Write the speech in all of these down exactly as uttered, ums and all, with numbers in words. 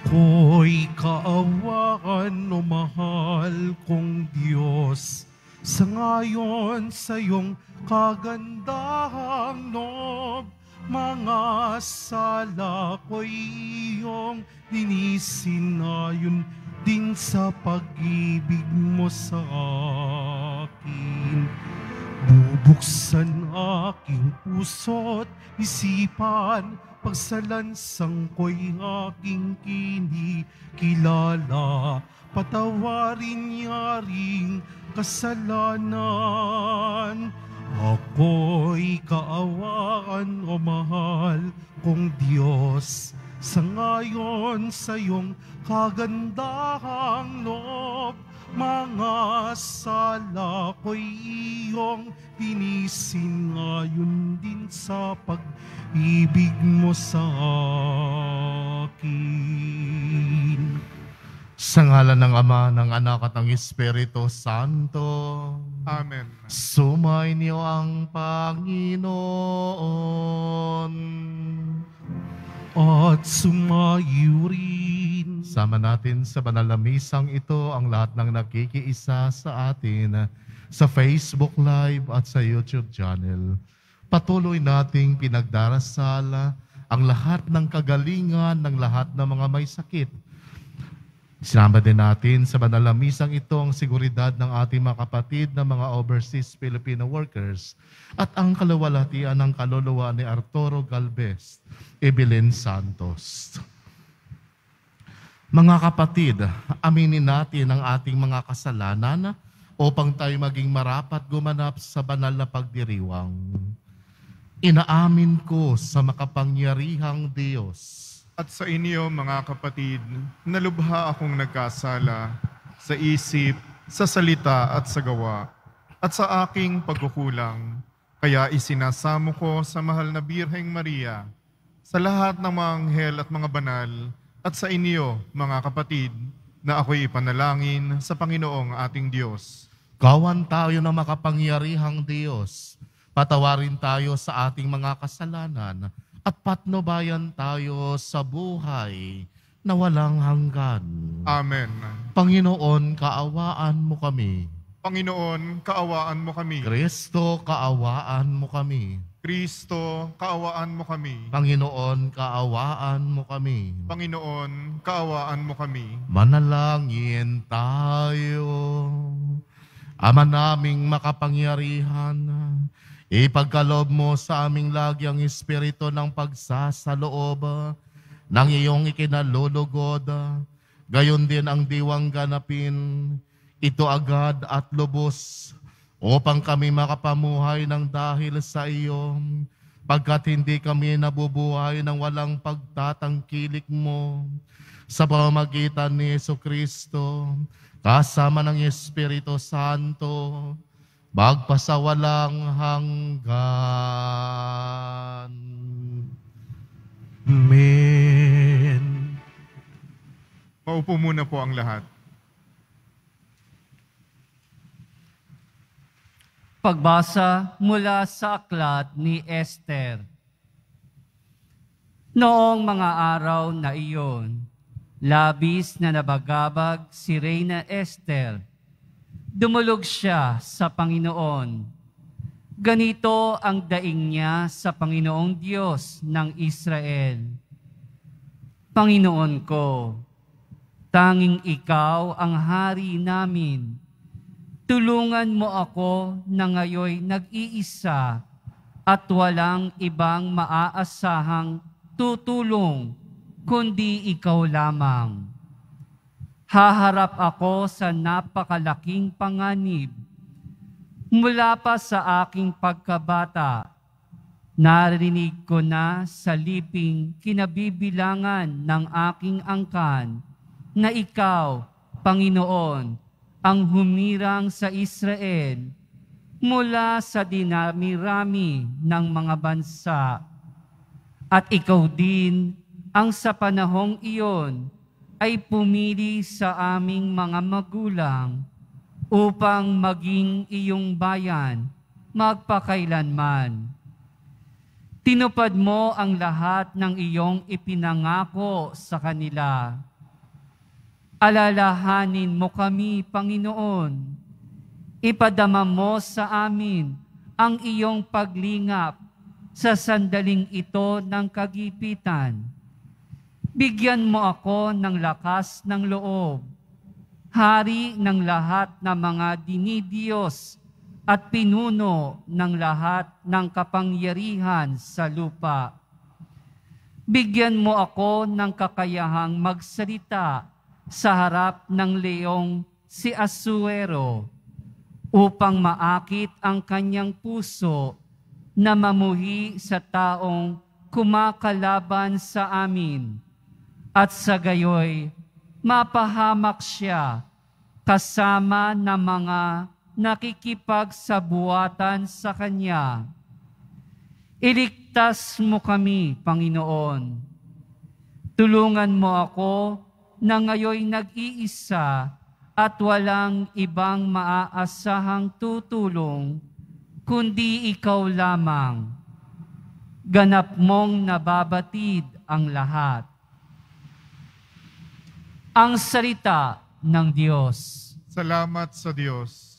Ako'y kaawaan o mahal kong Diyos, sa ngayon sa iyong kagandahang loob, mga sala ko'y iyong linisin ayon din sa pag-ibig mo sa akin. Bubuksan aking puso't isipan, pagsalansang ko'y aking kinikilala. Patawarin niya ring kasalanan. Ako'y kaawaan o mahal kong Diyos, sa ngayon sa iyong kagandahang loob, mga sala ko'y iyong linisin ayon din sa pag-ibig mo sa akin. Sa ngalan ng Ama, ng Anak at ng Espiritu Santo. Amen. Sumainyo ang Panginoon at sumayo rin. Sama natin sa banal na misang ito ang lahat ng nakikiisa sa atin sa Facebook Live at sa YouTube channel. Patuloy nating pinagdarasal ang lahat ng kagalingan ng lahat ng mga may sakit. Sinama din natin sa banal na misang ito ang seguridad ng ating mga kapatid na mga overseas Filipino workers at ang kaluwalhatian ng kaluluwa ni Arturo Galvez, Evelyn Santos. Mga kapatid, aminin natin ang ating mga kasalanan upang tayo maging marapat gumanap sa banal na pagdiriwang. Inaamin ko sa makapangyarihang Diyos at sa inyo, mga kapatid, na lubha akong nagkasala sa isip, sa salita at sa gawa, at sa aking pagkukulang. Kaya isinasamo ko sa mahal na Birheng Maria, sa lahat ng mga anghel at mga banal, at sa inyo, mga kapatid, na ako'y ipanalangin sa Panginoong ating Diyos. Kawan tayo ng makapangyarihang Diyos, patawarin tayo sa ating mga kasalanan, at patnubayan tayo sa buhay na walang hanggan. Amen. Panginoon, kaawaan mo kami. Panginoon, kaawaan mo kami. Kristo, kaawaan mo kami. Kristo, kaawaan mo kami. Panginoon, kaawaan mo kami. Panginoon, kaawaan mo kami. Manalangin tayo. Ama naming makapangyarihan, ipagkaloob mo sa aming lagi ang espiritu ng pagsasaloob ng iyong ikinalulugod. Gayon din ang diwang ganapin, ito agad at lubos, upang kami makapamuhay ng dahil sa iyo, pagkat hindi kami nabubuhay ng walang pagtatangkilik mo. Sa pamamagitan ni Jesucristo, kasama ng Espiritu Santo, magpasawalang hanggan. Amen. Maupo muna po ang lahat. Pagbasa mula sa aklat ni Esther. Noong mga araw na iyon, labis na nabagabag si Reyna Esther. Dumulog siya sa Panginoon. Ganito ang daing niya sa Panginoong Diyos ng Israel. Panginoon ko, tanging ikaw ang hari namin. Tulungan mo ako na ngayoy nag-iisa at walang ibang maaasahang tutulong kundi ikaw lamang. Haharap ako sa napakalaking panganib. Mula pa sa aking pagkabata, narinig ko na sa liping kinabibilangan ng aking angkan na ikaw, Panginoon, ang humirang sa Israel mula sa dinami-rami ng mga bansa. At ikaw din ang sa panahong iyon ay pumili sa aming mga magulang upang maging iyong bayan magpakailanman. Tinupad mo ang lahat ng iyong ipinangako sa kanila Alalahanin mo kami, Panginoon. Ipadama mo sa amin ang iyong paglingap sa sandaling ito ng kagipitan. Bigyan mo ako ng lakas ng loob, hari ng lahat ng mga dinidiyos at pinuno ng lahat ng kapangyarihan sa lupa. Bigyan mo ako ng kakayahang magsalita sa harap ng leong si Asuero upang maakit ang kanyang puso na mamuhi sa taong kumakalaban sa amin at sa gayoy mapahamak siya kasama ng mga nakikipagsabuatan sa kanya. Iligtas mo kami, Panginoon. Tulungan mo ako na ngayoy nag-iisa at walang ibang maaasahang tutulong, kundi ikaw lamang. Ganap mong nababatid ang lahat. Ang salita ng Diyos. Salamat sa Diyos.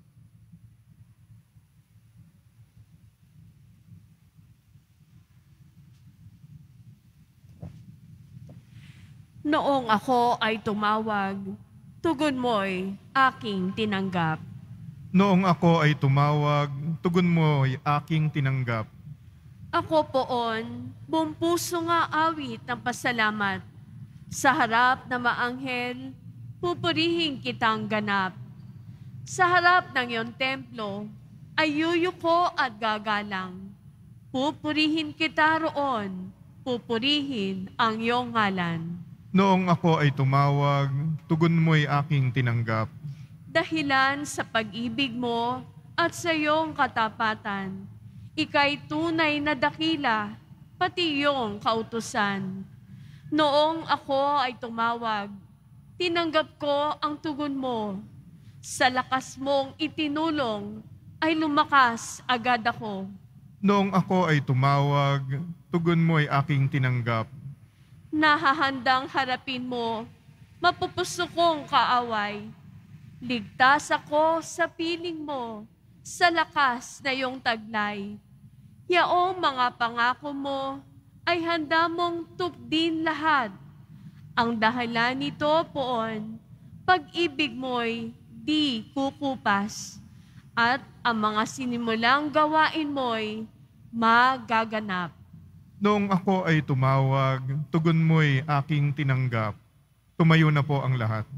Noong ako ay tumawag, tugon mo'y aking tinanggap. Noong ako ay tumawag, tugon mo'y aking tinanggap. Ako poon, buong puso nga awit ng pasalamat. Sa harap ng maanghel, pupurihin kitang ganap. Sa harap ng iyong templo, ay yuyuko at gagalang. Pupurihin kita roon, pupurihin ang iyong ngalan. Noong ako ay tumawag, tugon mo'y aking tinanggap. Dahilan sa pag-ibig mo at sa iyong katapatan, ika'y tunay na dakila, pati iyong kautusan. Noong ako ay tumawag, tinanggap ko ang tugon mo. Sa lakas mong itinulong, ay lumakas agad ako. Noong ako ay tumawag, tugon mo'y aking tinanggap. Nahahandang harapin mo, mapupusokong kaaway. Ligtas ako sa piling mo, sa lakas na iyong taglay. Yaong mga pangako mo ay handa mong tupdin lahat. Ang dahilan nito poon, pag-ibig mo'y di kukupas. At ang mga sinimulang gawain mo'y magaganap. Noong ako ay tumawag, tugon mo'y aking tinanggap. Tumayo na po ang lahat.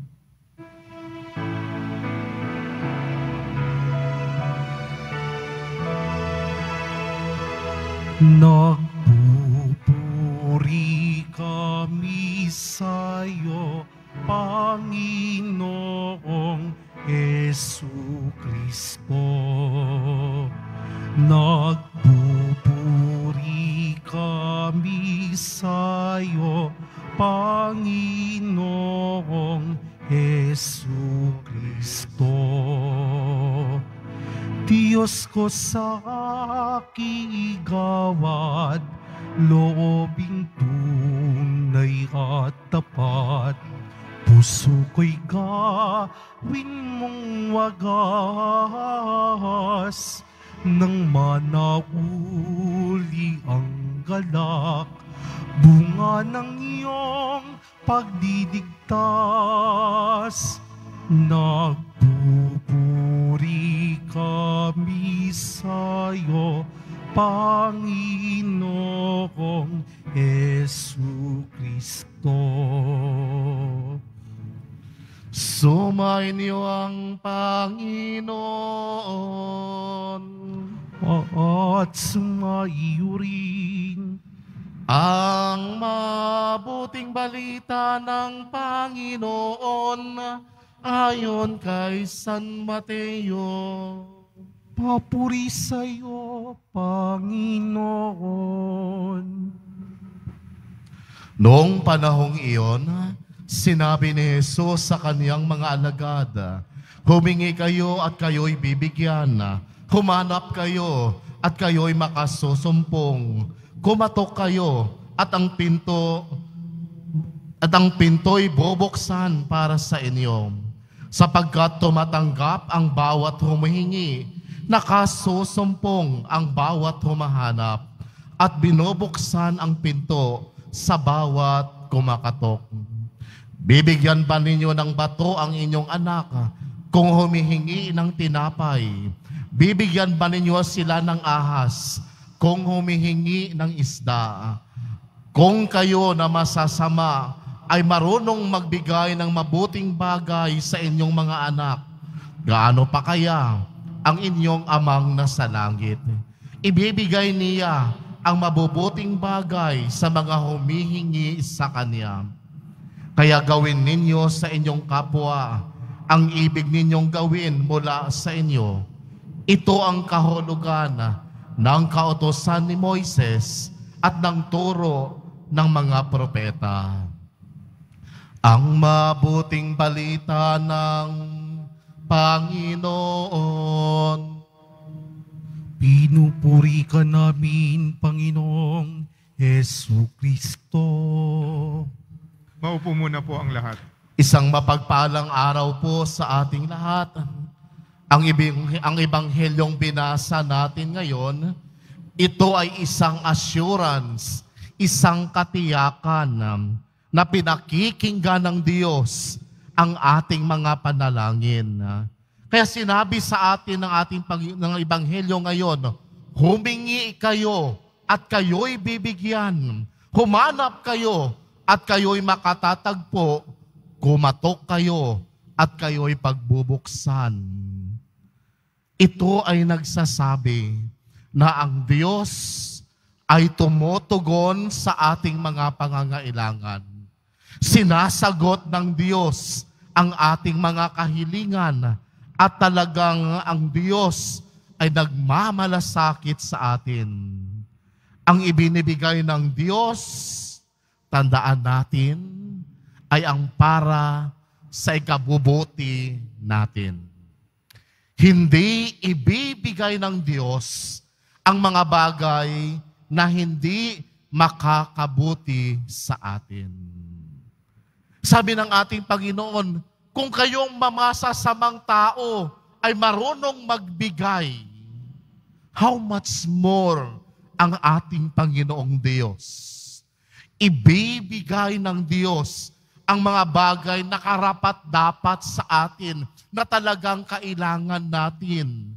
Nagpupuri kami sa'yo, Panginoong Jesucristo. Nagpupuri kami sa'yo, Panginoong Jesucristo. Diyos ko sa aking igawad, loobing tunay at tapat, puso ko'y gawin mong wagas, nang manauli ang galak, bunga ng iyong pagdidigtas. Nagpupuri kami sa'yo, Panginoong Jesucristo. Sumainyo ang Panginoon at sumaiyo rin ang mabuting balita ng Panginoon ayon kay San Mateo. Papuri sa iyo, Panginoon. Noong panahong iyon, sinabi ni Jesus sa kaniyang mga alagad, humingi kayo at kayo'y bibigyan. Humanap kayo at kayo'y makasusumpong. Kumatok kayo at ang pinto at ang pinto'y bubuksan para sa inyo, sapagkat tumatanggap ang bawat humihingi, nakasusumpong ang bawat humahanap, at binubuksan ang pinto sa bawat kumakatok. Bibigyan ba ninyo ng bato ang inyong anak kung humihingi ng tinapay? Bibigyan ba ninyo sila ng ahas kung humihingi ng isda? Kung kayo na masasama ay marunong magbigay ng mabuting bagay sa inyong mga anak, gaano pa kaya ang inyong amang nasa langit? Ibibigay niya ang mabubuting bagay sa mga humihingi sa Kanya. Kaya gawin ninyo sa inyong kapwa ang ibig ninyong gawin mula sa inyo. Ito ang kahulugan ng kautusan ni Moises at ng turo ng mga propeta. Ang mabuting balita ng Panginoon. Pinupuri ka namin, Panginoong Jesucristo. Maupo muna po ang lahat. Isang mapagpalang araw po sa ating lahat. Ang, ibang, ang ebanghelyong binasa natin ngayon, ito ay isang assurance, isang katiyakan na pinakikinggan ng Diyos ang ating mga panalangin. Kaya sinabi sa atin ng ating pag- ng ebanghelyo ngayon, humingi kayo at kayo'y bibigyan. Humanap kayo at kayo'y makatatagpo. Kumatok kayo at kayo'y pagbubuksan. Ito ay nagsasabi na ang Diyos ay tumutugon sa ating mga pangangailangan. Sinasagot ng Diyos ang ating mga kahilingan at talagang ang Diyos ay nagmamalasakit sa atin. Ang ibinibigay ng Diyos, tandaan natin, ay ang para sa ikabubuti natin. Hindi ibibigay ng Diyos ang mga bagay na hindi makakabuti sa atin. Sabi ng ating Panginoon, kung kayong mamasasamang tao ay marunong magbigay, how much more ang ating Panginoong Diyos? Ibibigay ng Diyos ang mga bagay na karapat-dapat sa atin na talagang kailangan natin.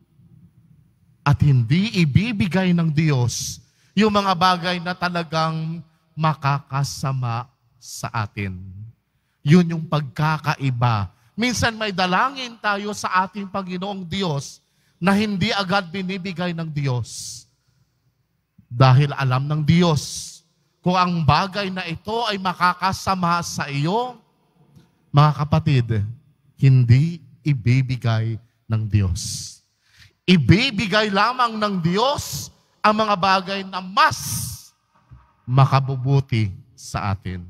At hindi ibibigay ng Diyos yung mga bagay na talagang makakasama sa atin. Yun yung pagkakaiba. Minsan may dalangin tayo sa ating Panginoong Diyos na hindi agad binibigay ng Diyos. Dahil alam ng Diyos kung ang bagay na ito ay makakasama sa iyo, mga kapatid, hindi ibibigay ng Diyos. Ibibigay lamang ng Diyos ang mga bagay na mas makabubuti sa atin.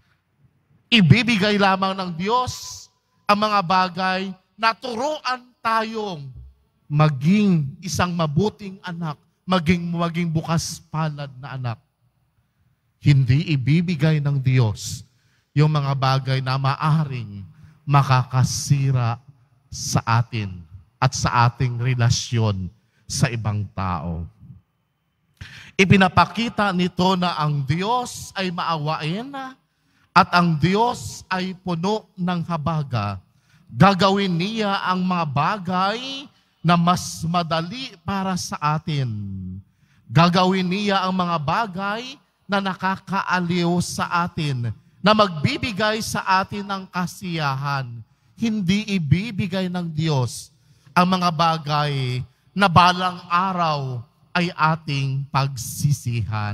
Ibibigay lamang ng Diyos ang mga bagay na turuan tayong maging isang mabuting anak, maging, maging bukas palad na anak. Hindi ibibigay ng Diyos yung mga bagay na maaring makakasira sa atin at sa ating relasyon sa ibang tao. Ipinapakita nito na ang Diyos ay maawain at ang Diyos ay puno ng habaga. Gagawin niya ang mga bagay na mas madali para sa atin. Gagawin niya ang mga bagay na nakakaaliw sa atin, na magbibigay sa atin ng kasiyahan. Hindi ibibigay ng Diyos ang mga bagay na balang araw ay ating pagsisihan.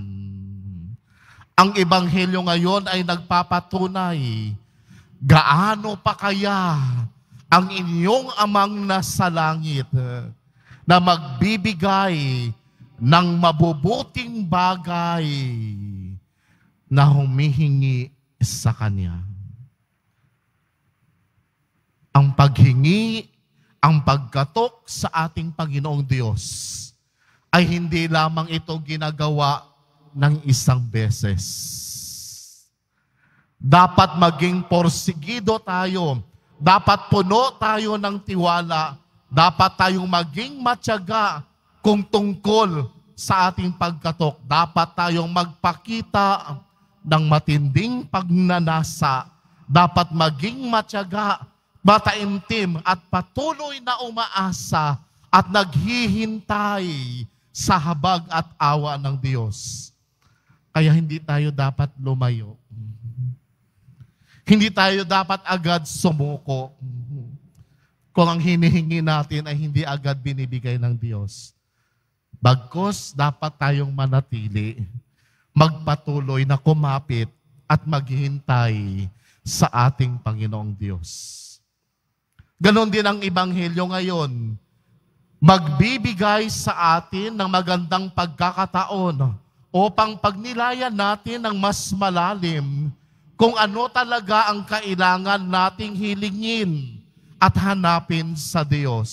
Ang ebanghelyo ngayon ay nagpapatunay, gaano pa kaya ang inyong amang nasa langit na magbibigay ng mabubuting bagay na humihingi sa Kanya. Ang paghingi, ang pagkatok sa ating Panginoong Diyos ay hindi lamang ito ginagawa ng isang beses. Dapat maging porsigido tayo. Dapat puno tayo ng tiwala. Dapat tayong maging matyaga kung tungkol sa ating pagkatok. Dapat tayong magpakita ng matinding pagnanasa. Dapat maging matyaga, mataimtim at patuloy na umaasa at naghihintay sa habag at awa ng Diyos. Kaya hindi tayo dapat lumayo. Hindi tayo dapat agad sumuko. Kung ang hinihingi natin ay hindi agad binibigay ng Diyos. Bagkus, dapat tayong manatili, magpatuloy na kumapit at maghintay sa ating Panginoong Diyos. Ganon din ang Ebanghelyo ngayon. Magbibigay sa atin ng magandang pagkakataon upang pagnilayan natin ng mas malalim kung ano talaga ang kailangan nating hilingin at hanapin sa Diyos.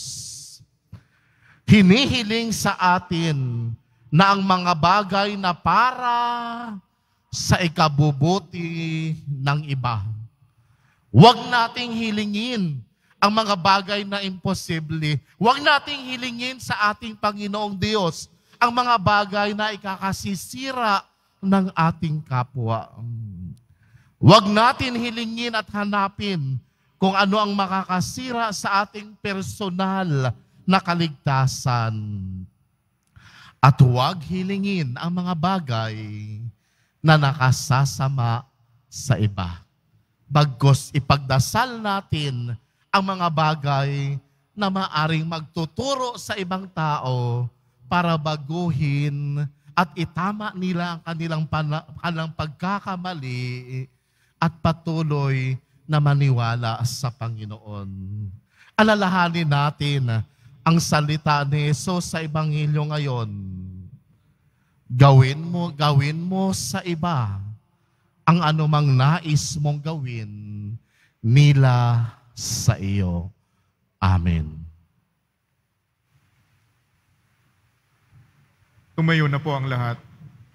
Hinihiling sa atin na ang mga bagay na para sa ikabubuti ng iba. Huwag nating hilingin ang mga bagay na imposible. Huwag nating hilingin sa ating Panginoong Diyos ang mga bagay na ikakasisira ng ating kapwa. Huwag natin hilingin at hanapin kung ano ang makakasira sa ating personal na kaligtasan. At huwag hilingin ang mga bagay na nakasasama sa iba. Bagkus ipagdasal natin ang mga bagay na maaring magtuturo sa ibang tao para baguhin at itama nila ang kanilang, pana- kanilang pagkakamali at patuloy na maniwala sa Panginoon. Alalahanin natin ang salita ni Jesus sa Ebanghelyo ngayon. Gawin mo, gawin mo sa iba ang anumang nais mong gawin nila sa iyo. Amen. Tumayo na po ang lahat.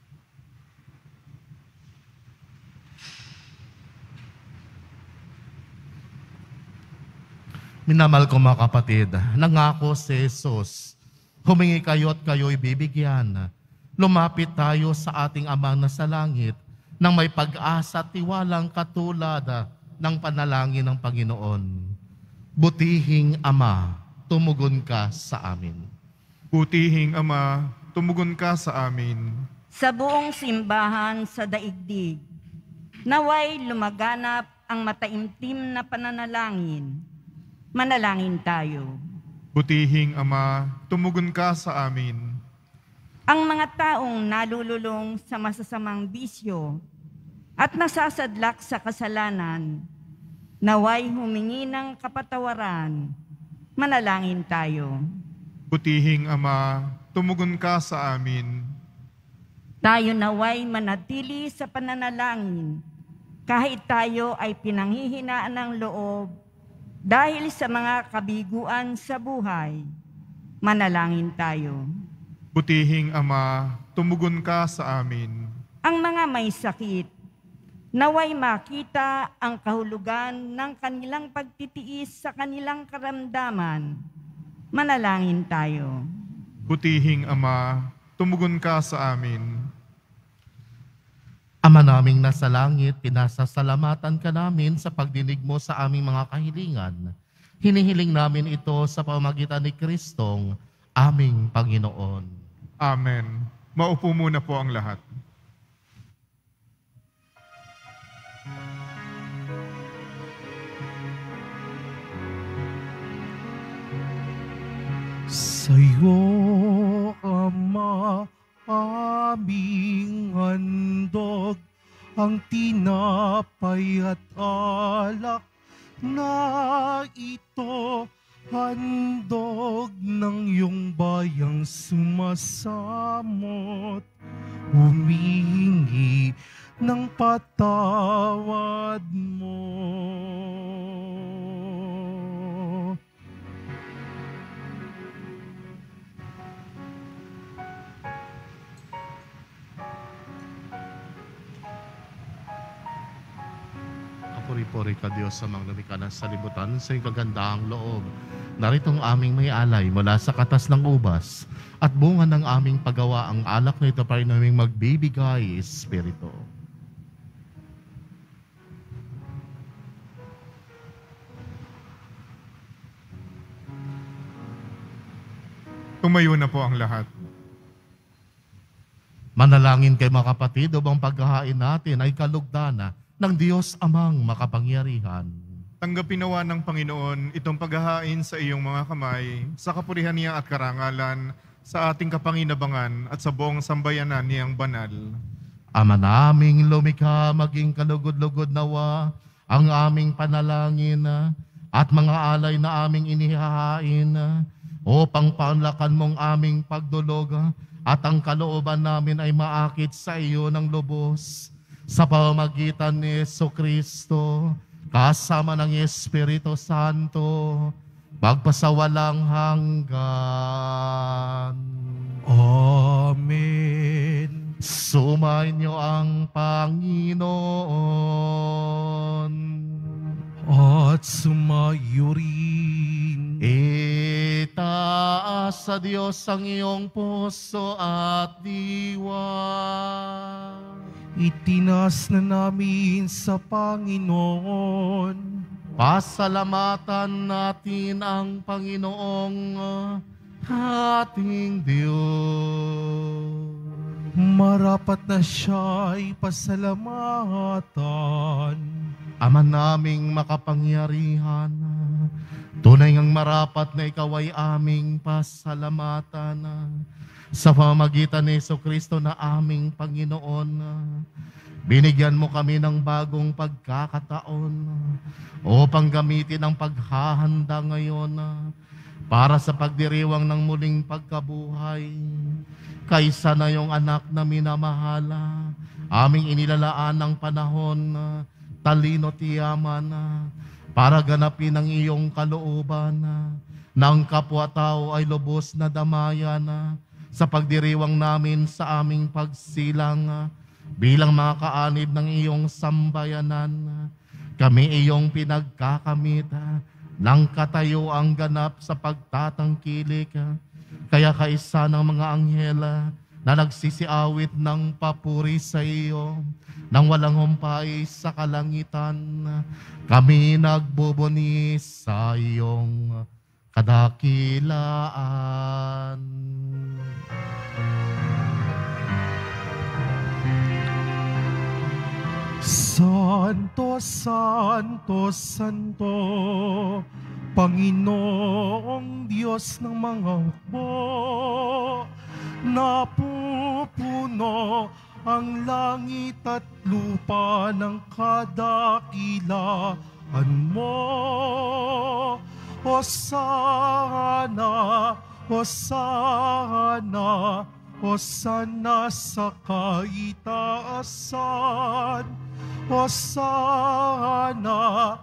Minamahal ko mga kapatid, nangako si Jesus, humingi kayo at kayo'y bibigyan. Lumapit tayo sa ating Ama na sa langit nang may pag-asa at tiwalang katulad ng panalangin ng Panginoon. Butihing Ama, tumugon ka sa amin. Butihing Ama, tumugon ka sa amin. Sa buong simbahan sa daigdig, naway lumaganap ang mataimtim na pananalangin. Manalangin tayo. Butihing Ama, tumugon ka sa amin. Ang mga taong nalululong sa masasamang bisyo at nasasadlak sa kasalanan, naway humingi ng kapatawaran. Manalangin tayo. Butihing Ama, tumugon ka sa amin. Tayo naway manatili sa pananalangin kahit tayo ay pinanghihinaan ng loob dahil sa mga kabiguan sa buhay. Manalangin tayo. Butihing Ama, tumugon ka sa amin. Ang mga may sakit, naway makita ang kahulugan ng kanilang pagtitiis sa kanilang karamdaman. Manalangin tayo. Butihing Ama, tumugon ka sa amin. Ama naming nasa langit, pinasasalamatan ka namin sa pagdinig mo sa aming mga kahilingan. Hinihiling namin ito sa pamamagitan ni Kristong aming Panginoon. Amen. Maupo muna po ang lahat. Sa'yo, Ama, aming handog ang tinapay at alak na ito, handog ng iyong bayang sumasamot, humingi ng patawad mo. Puri-puri ka Diyos sa mga lumikha ng salibutan sa iyong kagandahang loob. Narito ang aming may alay mula sa katas ng ubas at bunga ng aming paggawa ang alak na ito para naming magbibigay Espiritu. Tumayo na po ang lahat. Manalangin kay mga kapatid upang paghahain natin ay kalugdana ng Diyos Amang makapangyarihan. Tanggapin nawa ng Panginoon itong paghahain sa iyong mga kamay, sa kapurihan niya at karangalan, sa ating kapanginabangan at sa buong sambayanan niyang banal. Ama naming lumikha, maging kalugod-lugod nawa ang aming panalangin at mga alay na aming inihahain upang paunlakan mong aming pagdulog at ang kalooban namin ay maakit sa iyo ng lubos sa pamamagitan ni Jesucristo kasama ng Espiritu Santo magpasawalang hanggan. Amen. Sumainyo ang Panginoon. At sumayo rin. Itaas sa Diyos ang iyong puso at diwa. Itinas na namin sa Panginoon. Pasalamatan natin ang Panginoong ating Diyos. Marapat na siya'y pasalamatan. Ama naming makapangyarihan, tunay ngang marapat na ikaw ay aming pasalamatan sa pamamagitan ni Jesucristo na aming Panginoon. Binigyan mo kami ng bagong pagkakataon upang gamitin ang paghahanda ngayon para sa pagdiriwang ng muling pagkabuhay. Kaysa na yung anak na minamahala, aming inilalaan ng panahon, talino tiyaman, para ganapin ang iyong kalooban, ng kapwa-tao ay lubos na damayan, sa pagdiriwang namin sa aming pagsilang, bilang mga kaanib ng iyong sambayanan, kami iyong pinagkakamit ng katayuang ganap sa pagtatangkilik. Kaya kaisa ng mga anghela na nagsisiawit ng papuri sa iyo, nang walang humpay sa kalangitan, kami nagbubuni sa iyong kadakilaan. Santo, Santo, Santo, Panginoong Diyos ng mga hukbo, napupuno ang langit at lupa ng kadakilaan mo. Hosana, Hosana, Hosana sa kaitaasan. Hosana,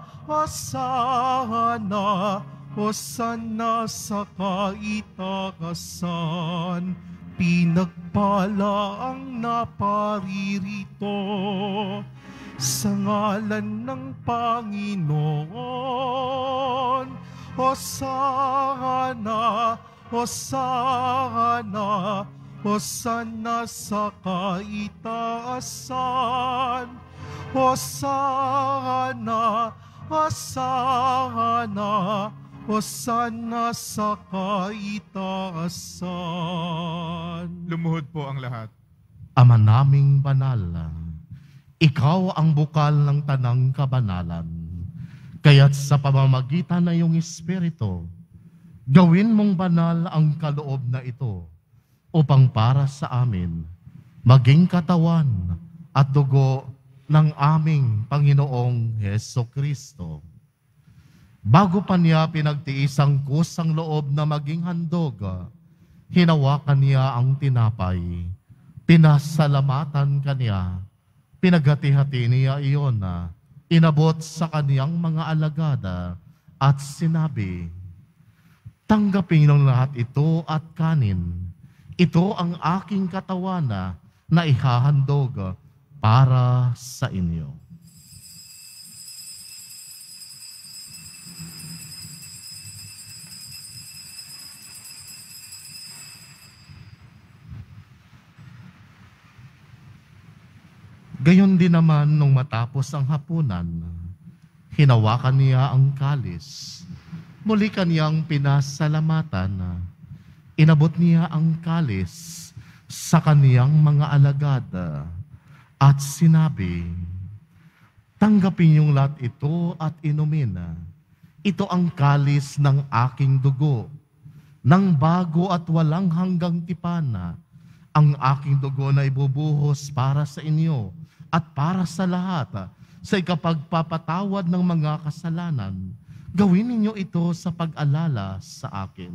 Hosana, Hosana sa kaitaasan. Pinagpala ang naparirito sa ngalan ng Panginoon. Hosana, Hosana, Hosana sa kaitaasan. Hosana, Hosana, Hosana sa kaitaasan. Lumuhod po ang lahat. Ama naming banal, ikaw ang bukal ng tanang kabanalan. Kaya't sa pamamagitan ng iyong Espiritu, gawin mong banal ang kaloob na ito upang para sa amin maging katawan at dugo ng aming Panginoong Hesukristo. Bago pa niya pinagtiis ang kusang loob na maging handog, hinawakan niya ang tinapay, pinasalamatan kaniya, pinaghati-hati niya iyon na inabot sa kaniyang mga alagada at sinabi, tanggapin ng lahat ito at kanin. Ito ang aking katawan na ihahandog para sa inyo. Gayon din naman nung matapos ang hapunan, hinawakan niya ang kalis. Muli kaniyang pinasalamatan. Inabot niya ang kalis sa kaniyang mga alagad at sinabi, "Tanggapin niyong lahat ito at inumin. Ito ang kalis ng aking dugo, ng bago at walang hanggang tipan. Ang aking dugo na ibubuhos para sa inyo at para sa lahat sa ikapagpapatawad ng mga kasalanan. Gawin ninyo ito sa pag-alala sa akin."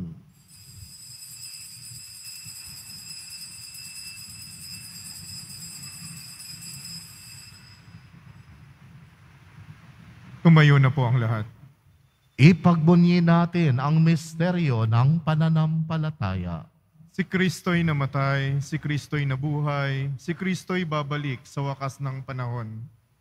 Tumayo na po ang lahat. Ipagbunyi natin ang misteryo ng pananampalataya. Si Kristo'y namatay, si Kristo'y nabuhay, si Kristo'y babalik sa wakas ng panahon.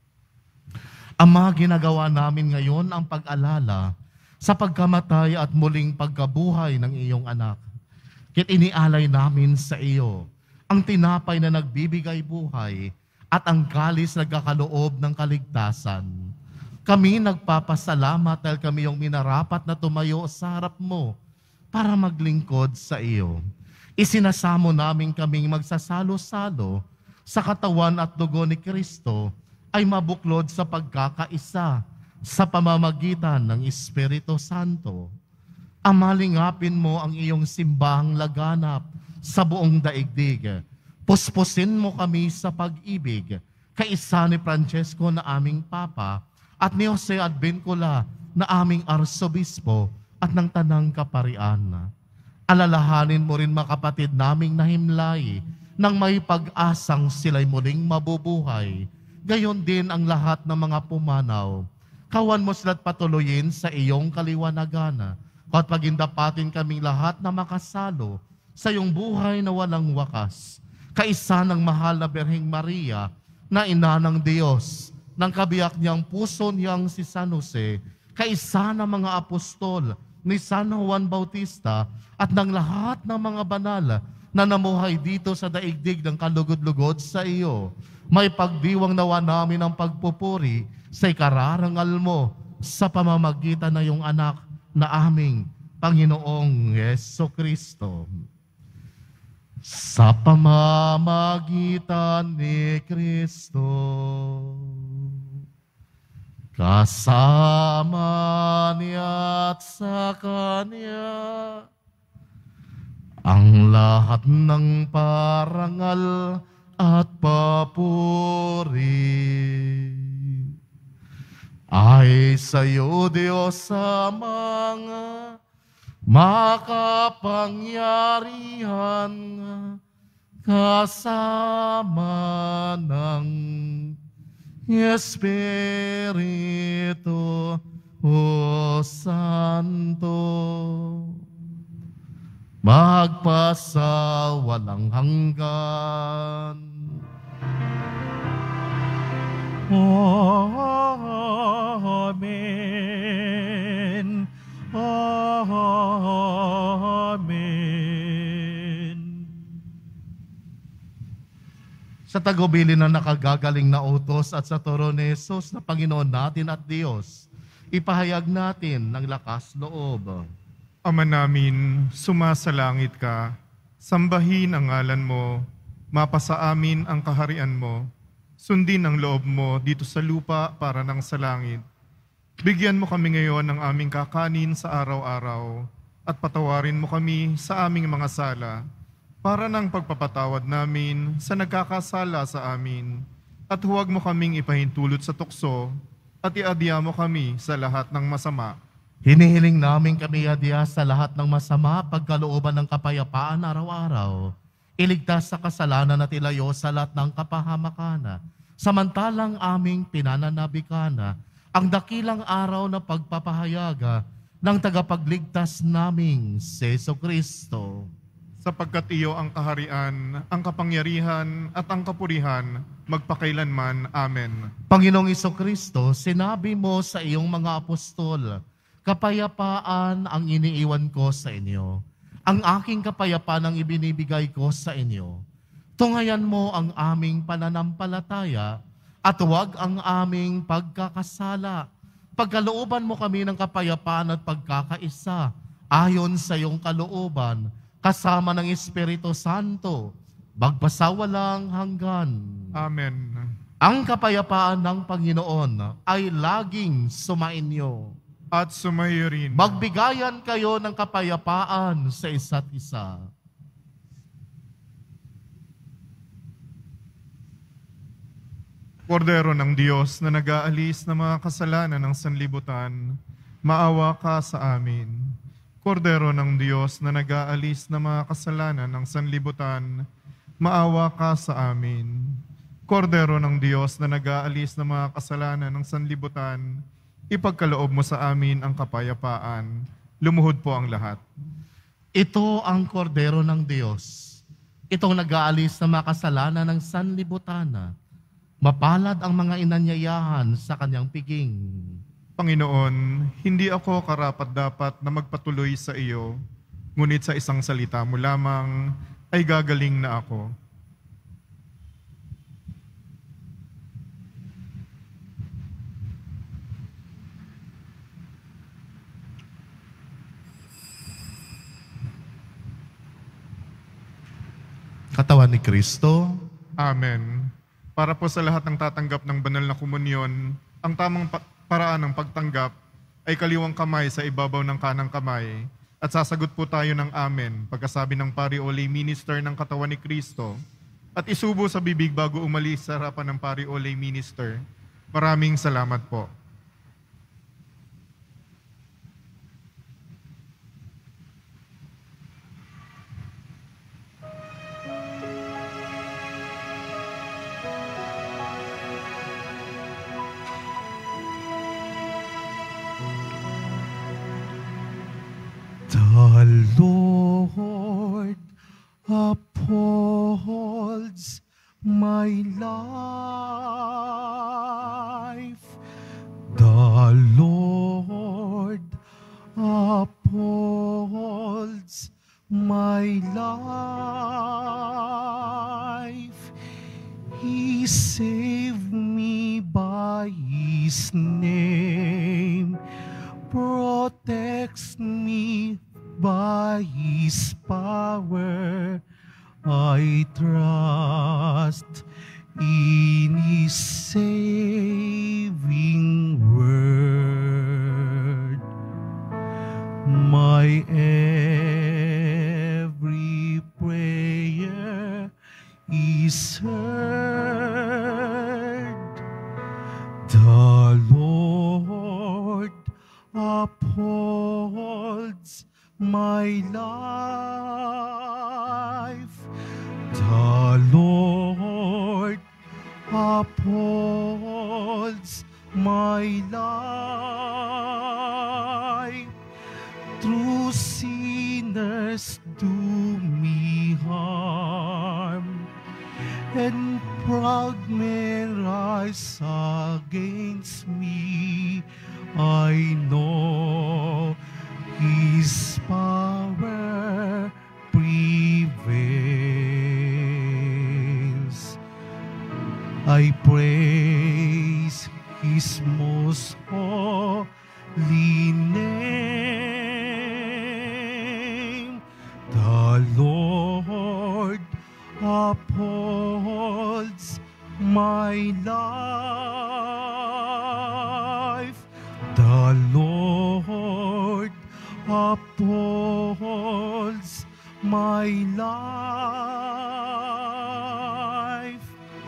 Ama, ginagawa namin ngayon ang pag-alala sa pagkamatay at muling pagkabuhay ng iyong anak. Kit inialay namin sa iyo ang tinapay na nagbibigay buhay at ang kalis na nagkakaloob ng kaligtasan. Kami nagpapasalamat dahil kami yung minarapat na tumayo sa harap mo para maglingkod sa iyo. Isinasamo namin kaming magsasalo-salo sa katawan at dugo ni Kristo ay mabuklod sa pagkakaisa sa pamamagitan ng Espiritu Santo. Amalingapin mo ang iyong simbahang laganap sa buong daigdig. Puspusin mo kami sa pag-ibig, kaisa ni Francesco na aming Papa at ni Jose Advincula na aming Arsobispo at ng Tanang Kaparian. Alalahanin mo rin mga kapatid naming nahimlay nang may pag-asang sila'y muling mabubuhay. Gayon din ang lahat ng mga pumanaw. Kawan mo sila't patuloyin sa iyong kaliwanagan at pagindapatin kaming lahat na makasalo sa iyong buhay na walang wakas. Kaisa ng mahal na Birheng Maria na ina ng Diyos, ng kabiyak niyang puso niyang si San Jose, kaisa ng mga apostol ni San Juan Bautista at ng lahat ng mga banal na namuhay dito sa daigdig ng kalugod-lugod sa iyo. May pagdiwang nawa namin ang pagpupuri sa ikararangal mo sa pamamagitan na iyong anak na aming Panginoong Jesucristo. Sa pamamagitan ni Kristo, kasama niya at sa Kanya, ang lahat ng parangal at papuri ay sa iyo, Diyos amang makapangyarihan, kasama ng Espiritu Santo, magpasa walang hanggan. Amen. Amen. Sa tagubilin na nakagagaling na utos at sa turo ni Jesus na Panginoon natin at Diyos, ipahayag natin ng lakas loob. Ama namin, sumasalangit ka, sambahin ang ngalan mo, mapasa amin ang kaharian mo, sundin ang loob mo dito sa lupa para nang sa langit. Bigyan mo kami ngayon ng aming kakanin sa araw-araw at patawarin mo kami sa aming mga sala para ng pagpapatawad namin sa nagkakasala sa amin. At huwag mo kaming ipahintulot sa tukso at iadya mo kami sa lahat ng masama. Hinihiling namin kami adya sa lahat ng masama, pagkalooban ng kapayapaan araw-araw. Iligtas sa kasalanan at ilayo sa lahat ng kapahamakan. Samantalang aming pinananabikan ang dakilang araw na pagpapahayaga ng tagapagligtas naming si Jesucristo. Sapagkat iyo ang kaharian, ang kapangyarihan at ang kapurihan, magpakailanman. Amen. Panginoong Jesucristo, sinabi mo sa iyong mga apostol, kapayapaan ang iniiwan ko sa inyo. Ang aking kapayapaan ang ibinibigay ko sa inyo. Tungayan mo ang aming pananampalataya at huwag ang aming pagkakasala. Pagkalooban mo kami ng kapayapaan at pagkakaisa, ayon sa iyong kalooban, kasama ng Espiritu Santo, magpasawalang hanggan. Amen. Ang kapayapaan ng Panginoon ay laging sumainyo. At sumayo rin. Magbigayan kayo ng kapayapaan sa isa't isa. Kordero ng Diyos na nag-aalis ng mga kasalanan ng sanlibutan, maawa ka sa amin. Kordero ng Diyos na nag-aalis ng mga kasalanan ng sanlibutan, maawa ka sa amin. Kordero ng Diyos na nag-aalis ng mga kasalanan ng sanlibutan, ipagkaloob mo sa amin ang kapayapaan. Lumuhod po ang lahat. Ito ang kordero ng Diyos. Itong nag-aalis ng mga kasalanan ng sanlibutan. Mapalad ang mga inanyayahan sa kanyang piging. Panginoon, hindi ako karapat-dapat na magpatuloy sa iyo, ngunit sa isang salita mo lamang ay gagaling na ako. Katawan ni Kristo. Amen. Para po sa lahat ng tatanggap ng banal na komunyon, ang tamang pa- paraan ng pagtanggap ay kaliwang kamay sa ibabaw ng kanang kamay at sasagot po tayo ng amen pagkasabi ng pari o lay minister ng katawan ni Kristo at isubo sa bibig bago umalis sa harapan ng pari o lay minister. Maraming salamat po. The Lord upholds my life. The Lord upholds my life. He saved me by His name, protects me by His power. I trust in His saving word. My every prayer is heard. The Lord upholds my life. The Lord upholds my life. True sinners do me harm, and proud men rise against me. I know His power prevails. I praise His most holy name. The Lord upholds my life. The Lord upholds my life.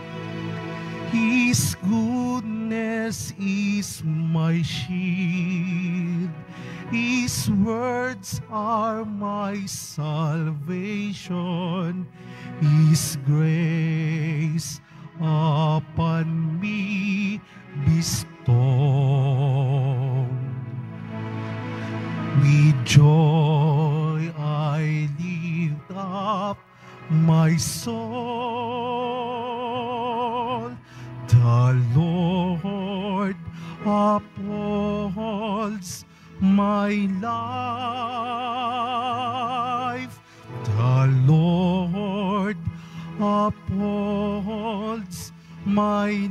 His goodness is my shield. His words are my salvation. His grace upon me bestowed. With joy I lift up my soul. The Lord upholds my life. The Lord upholds my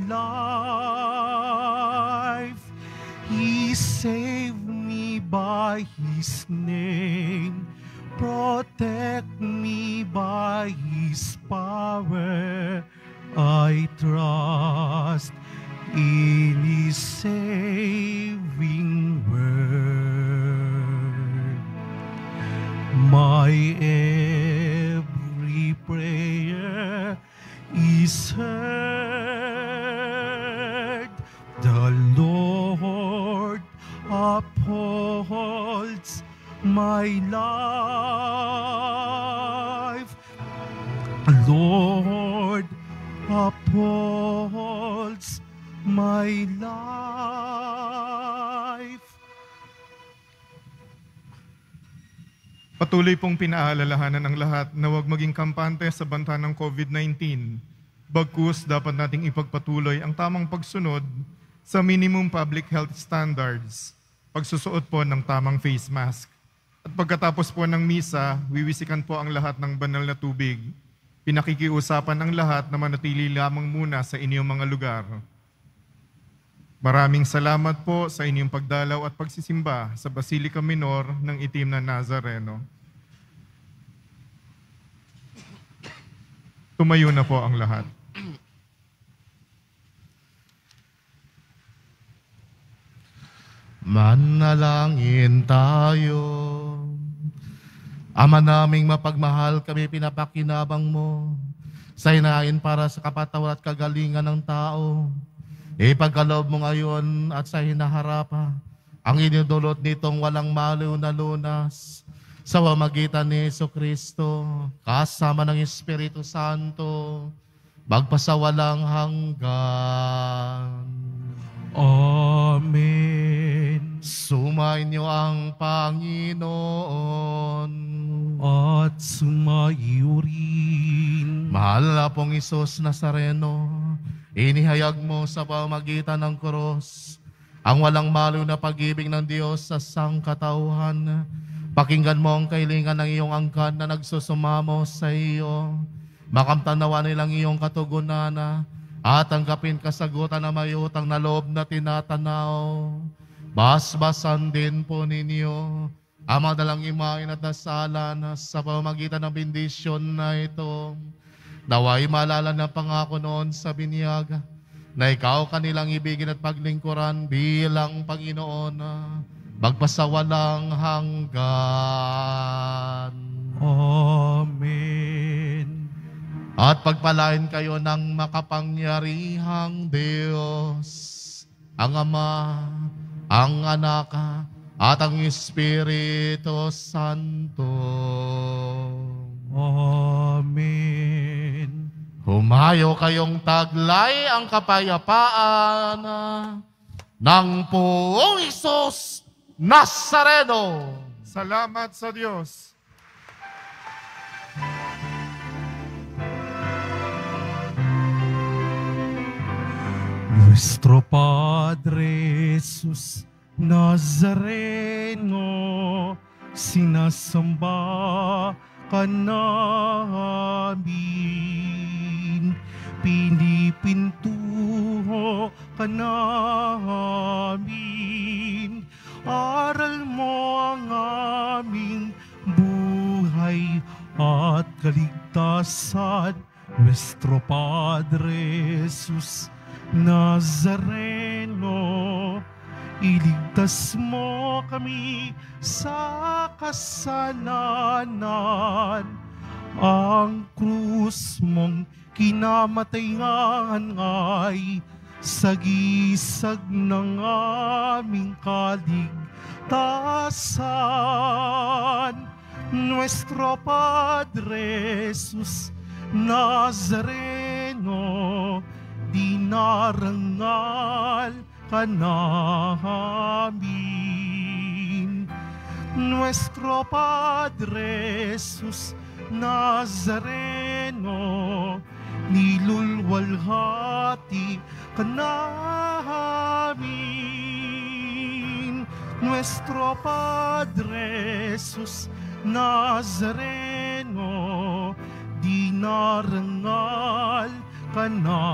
life. He saved me by His name, protect me by His power. I trust in His saving word. My every prayer is heard. The Lord upholds my life. Lord upholds my life. Patuloy pong pinaalalahanan ng lahat na huwag maging kampante sa banta ng COVID nineteen. Bagkus, dapat nating ipagpatuloy ang tamang pagsunod sa minimum public health standards, pagsusuot po ng tamang face mask. At pagkatapos po ng misa, wiwisikan po ang lahat ng banal na tubig. Pinakikiusapan ang lahat na manatili lamang muna sa inyong mga lugar. Maraming salamat po sa inyong pagdalaw at pagsisimba sa Basilica Minor ng Itim na Nazareno. Tumayo na po ang lahat. Manalangin tayo. Ama naming mapagmahal, kami pinapakinabang mo sa hinain para sa kapatawan at kagalingan ng tao. Ipagkaloob mo ngayon at sa hinaharapa ang inidulot nitong walang maliw na lunas sa pamamagitan ni Jesucristo kasama ng Espiritu Santo magpasawalang hanggan. Amen. Sumainyo ang Panginoon At sumaiyo rin. Mahal na pong Isus Nazareno, inihayag mo sa pamamagitan ng krus ang walang maliw na pag-ibig ng Diyos sa sangkatauhan. Pakinggan mo ang kailingan ng iyong angkan na nagsusumamo sa iyo. Makamtanawa nilang iyong katugunan at tanggapin kasagutan na may utang na loob na tinatanaw. Basbasan din po ninyo ang mga dalang imain at dasalan sa pamamagitan ng bendisyon na ito. Naway maalala ng pangako noon sa binyag na ikaw kanilang ibigin at paglingkuran bilang Panginoon magpasawalang hanggan. Amen. At pagpalain kayo ng makapangyarihang Diyos, ang Ama, ang Anak, at ang Espiritu Santo. Amen. Humayo kayong taglay ang kapayapaan ng Poong Isus Nazareno. Salamat sa Diyos. Nuestro Padre Jesus Nazareno, sinasamba ka namin, pinipintuho ka namin, aral mo ang aming buhay at kaligtasan. Nuestro Padre Jesus Nazareno, iligtas mo kami sa kasalanan. Ang krus mong kinamatayan ay sagisag ng aming kaligtasan. Nuestro Padre Jesus Nazareno, dinarangal ka namin. Nuestro Padre Jesus Nazareno, nilulwalhati ka namin. Nuestro Padre Jesus Nazareno, dinarangal ka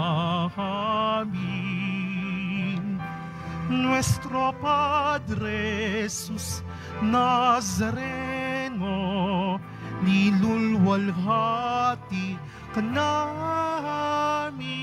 namin. Nuestro Padre Jesus Nazareno, nilulwalhati ka namin.